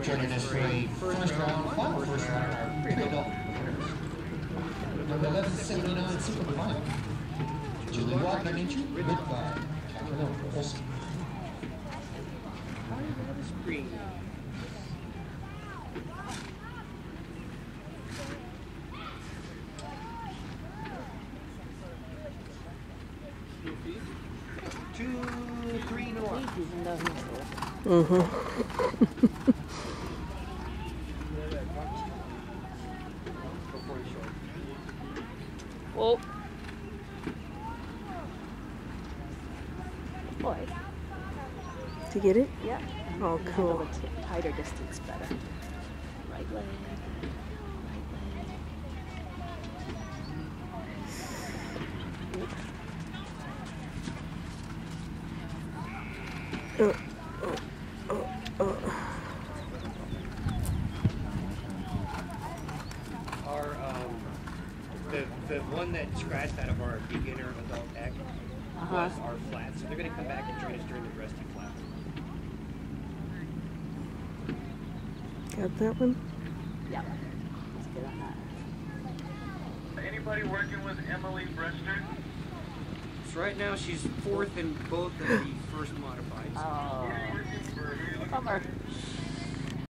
joining us for a first round, final first round, pre-adult. Number 1179 Super Divine. Julie Walker, Ninja, ridden by Catherine Olsen. Green. Two, three north. Oh. Boy. To get it? Yeah. Oh, cool. A tighter distance better. Right leg. Right leg. Our the one that scratched out of our beginner adult deck was our flat, so they're going to come back and join us during the rusty flat. Got that one? Yeah. Let's get on that. Anybody working with Emily Brester? So right now she's fourth in both of the first modifieds. Oh. Bummer.